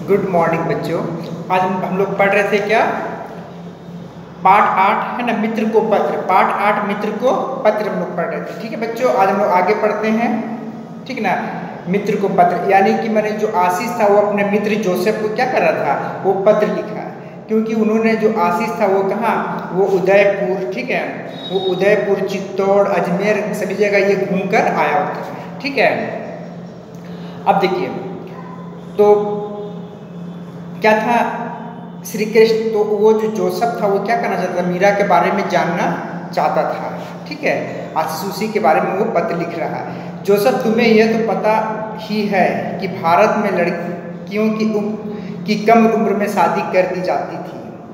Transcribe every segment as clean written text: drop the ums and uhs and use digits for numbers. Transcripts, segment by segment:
Good morning बच्चों। आज हम लोग पढ़ रहे थे क्या, पाठ 8 है ना, मित्र को पत्र। पाठ 8 मित्र को पत्र हम लोग पढ़ रहे थे। ठीक है बच्चों, आज हम लोग आगे पढ़ते हैं। ठीक ना, मित्र को पत्र यानी कि मैंने जो आशीष था वो अपने मित्र जोसेफ को क्या कर रहा था, वो पत्र लिखा, क्योंकि उन्होंने जो आशीष था वो कहाँ, वो उदयपुर, ठीक है, वो उदयपुर, चित्तौड़, अजमेर सभी जगह ये घूम कर आया होता है। ठीक है, अब देखिए तो क्या था, श्री कृष्ण, तो वो जो जोसेफ था वो क्या करना चाहता था, मीरा के बारे में जानना चाहता था। ठीक है, आशीष उसी के बारे में वो पत्र लिख रहा है। जोसेफ, तुम्हें यह तो पता ही है कि भारत में लड़कियों की कम उम्र में शादी कर दी जाती थी।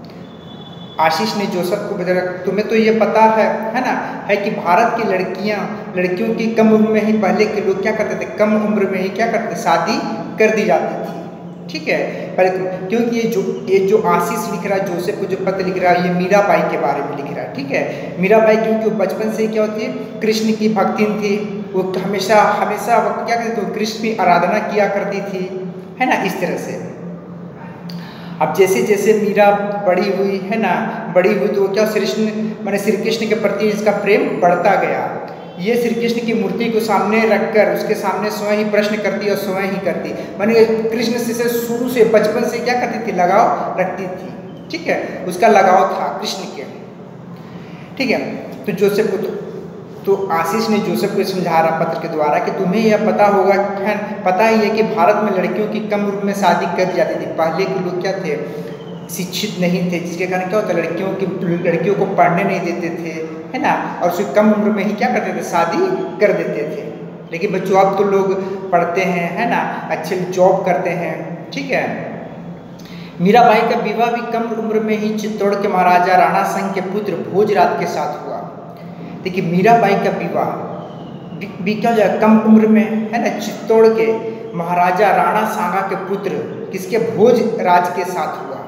आशीष ने जोसेफ को बताया, तुम्हें तो ये पता है ना, है कि भारत की लड़कियों की कम उम्र में ही, पहले के लोग क्या करते थे, कम उम्र में ही क्या करते, शादी कर दी जाती थी। ठीक है, पहले क्योंकि ये जो आशीष लिख रहा है, जोसेफ को जो पत्र लिख रहा है, ये मीराबाई के बारे में लिख रहा है। ठीक है, मीराबाई क्योंकि वो बचपन से क्या होती है, कृष्ण की भक्तिन थी, वो हमेशा वो क्या करती थी, कृष्ण की आराधना किया करती थी, है ना, इस तरह से। अब जैसे जैसे मीरा बड़ी हुई, है ना, बड़ी हुई तो क्या, श्री कृष्ण के प्रति इसका प्रेम बढ़ता गया। ये श्री कृष्ण की मूर्ति को सामने रखकर उसके सामने स्वयं ही प्रश्न करती और स्वयं ही करती, माने कृष्ण से शुरू से बचपन से क्या करती थी, लगाव रखती थी। ठीक है, उसका लगाव था कृष्ण के। ठीक है, तो जोसेफ को तो आशीष ने जोसेफ को समझा रहा पत्र के द्वारा कि तुम्हें यह पता होगा, पता ही है कि भारत में लड़कियों की कम उम्र में शादी कर दी जाती थी। पहले के लोग क्या थे, शिक्षित नहीं थे, जिसके कारण क्या होता, लड़कियों को पढ़ने नहीं देते थे, है ना, और उसकी कम उम्र में ही क्या करते थे, शादी कर देते थे। लेकिन बच्चों अब तो लोग पढ़ते हैं, है ना, अच्छे जॉब करते हैं। ठीक है, मीराबाई का विवाह भी कम उम्र में ही चित्तौड़ के महाराजा राणा संघ के पुत्र भोजराज के साथ हुआ। देखिए मीराबाई का विवाह भी क्या हो जाए, कम उम्र में, है ना, चित्तौड़ के महाराजा राणा सांगा के पुत्र किसके, भोजराज के साथ हुआ।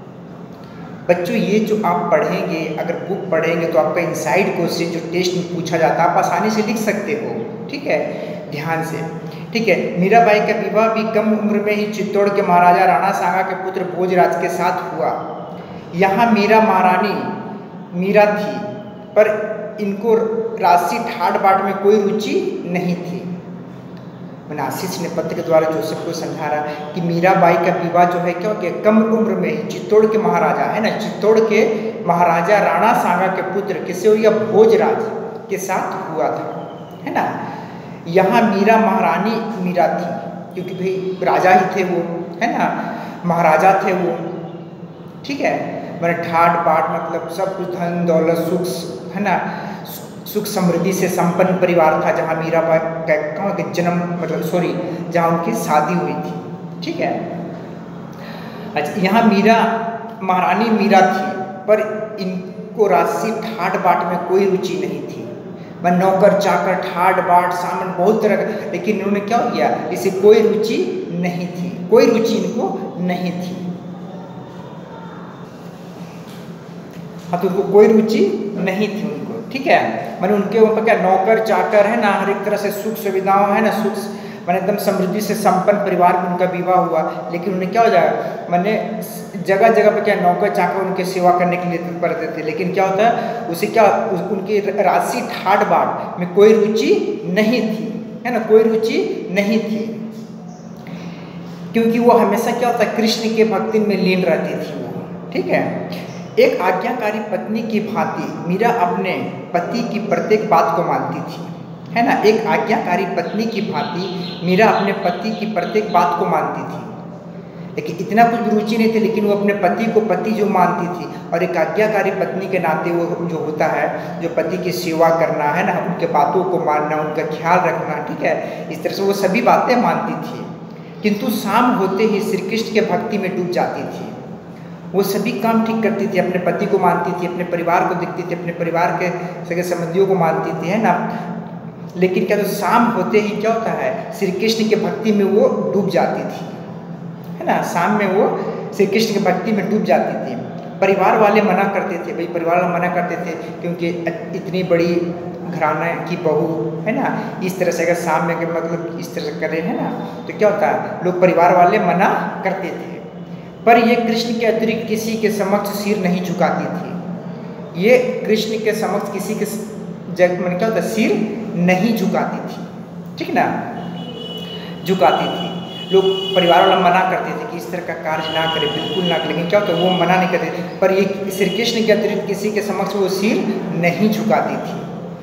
बच्चों ये जो आप पढ़ेंगे, अगर बुक पढ़ेंगे तो आपका इनसाइड क्वेश्चन जो टेस्ट में पूछा जाता है आप आसानी से लिख सकते हो। ठीक है, ध्यान से। ठीक है, मीराबाई का विवाह भी कम उम्र में ही चित्तौड़ के महाराजा राणा सांगा के पुत्र भोजराज के साथ हुआ। यहाँ मीरा महारानी मीरा थी, पर इनको राशि ठाट बाट में कोई रुचि नहीं थी। आशीष ने पत्र के द्वारा जोसेफ को समझा रहा कि मीराबाई का विवाह जो है क्या हो गया, कम उम्र में ही चित्तौड़ के महाराजा, है ना, चित्तौड़ के महाराजा राणा सांगा के पुत्र किसे हो गया, भोजराज के साथ हुआ था, है ना। यहाँ मीरा महारानी मीरा थी, क्योंकि भाई राजा ही थे वो, है ना, महाराजा थे वो। ठीक है, मैंने ठाट बाट मतलब सब कुछ, धन दौलत सुख, है ना, सुख समृद्धि से संपन्न परिवार था जहाँ मीराबाई का जन्म, मतलब जहाँ उनकी शादी हुई थी। ठीक है, अच्छा, यहाँ मीरा महारानी मीरा थी, पर इनको राशि ठाट बाट में कोई रुचि नहीं थी। मैं नौकर चाकर ठाट बाट सामान बहुत तरह का, लेकिन इन्होंने क्या किया, इसे कोई रुचि नहीं थी, कोई रुचि इनको नहीं थी। हाँ, तो उनको कोई रुचि नहीं थी उनको। ठीक है, मैंने उनके ऊपर क्या, नौकर चाकर, है ना, हर एक तरह से सुख सुविधाओं, है ना, सुख मैंने एकदम समृद्धि से संपन्न परिवार में उनका विवाह हुआ। लेकिन उन्हें क्या हो जाएगा, मैंने जगह जगह पर क्या, नौकर चाकर उनके सेवा करने के लिए तत्पर थे, लेकिन क्या होता है उसे क्या, उनकी राशि ठाट बाट में कोई रुचि नहीं थी, है ना, कोई रुचि नहीं थी, क्योंकि वो हमेशा क्या होता है, कृष्ण के भक्ति में लीन रहती थी वो। ठीक है, एक आज्ञाकारी पत्नी की भांति मीरा अपने पति की प्रत्येक बात को मानती थी, है ना, एक आज्ञाकारी पत्नी की भांति मीरा अपने पति की प्रत्येक बात को मानती थी। लेकिन इतना कुछ रुचि नहीं थी, लेकिन वो अपने पति को पति जो मानती थी, और एक आज्ञाकारी पत्नी के नाते वो जो होता है, जो पति की सेवा करना, है ना, उनके बातों को मानना, उनका ख्याल रखना। ठीक है, इस तरह से वो सभी बातें मानती थी, किंतु शाम होते ही श्री कृष्ण के भक्ति में डूब जाती थी। वो सभी काम ठीक करती थी, अपने पति को मानती थी, अपने परिवार को देखती थी, अपने परिवार के सगे संबंधियों को मानती थी, है ना, लेकिन क्या, तो शाम होते ही क्या होता है, श्री कृष्ण के भक्ति में वो डूब जाती थी, है ना, शाम में वो श्री कृष्ण की भक्ति में डूब जाती थी। परिवार वाले मना करते थे, भाई परिवार वाले मना करते थे, क्योंकि इतनी बड़ी घराना की बहू, है ना, इस तरह से अगर शाम में मतलब इस तरह से करे, है ना, तो क्या होता है, लोग परिवार वाले मना करते थे। पर ये कृष्ण के अतिरिक्त किसी के समक्ष सिर नहीं झुकाती थी। ये कृष्ण के समक्ष किसी के मैंने क्या होता सिर नहीं झुकाती थी, ठीक ना, झुकाती थी। लोग परिवार वाला मना करते थे कि इस तरह का कार्य ना करे, बिल्कुल ना करे, लेकिन क्या होता है वो मना नहीं करते थे। पर ये श्री कृष्ण के अतिरिक्त किसी के समक्ष वो सिर नहीं झुकाती थी।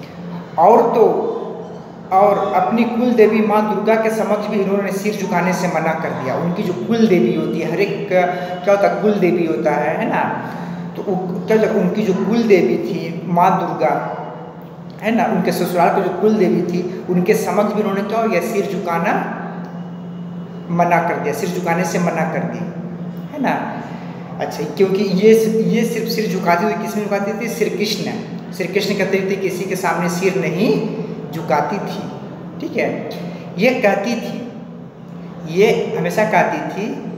और अपनी कुल देवी माँ दुर्गा के समक्ष भी इन्होंने सिर झुकाने से मना कर दिया। उनकी जो कुल देवी होती है, हर एक क्या होता है कुल देवी होता है ना, तो क्या होता है उनकी जो कुल देवी थी माँ दुर्गा है ना, उनके ससुराल की जो कुल देवी थी उनके समक्ष भी उन्होंने क्या हो गया सिर झुकाना मना कर दिया, सिर झुकाने से मना कर दी, है ना। अच्छा, क्योंकि ये सिर्फ सिर झुकाती हुई किसमें झुकाती थी? श्री कृष्ण के अतिरिक्त किसी के सामने सिर नहीं झुकाती थी, ठीक है। ये कहती थी, ये हमेशा कहती थी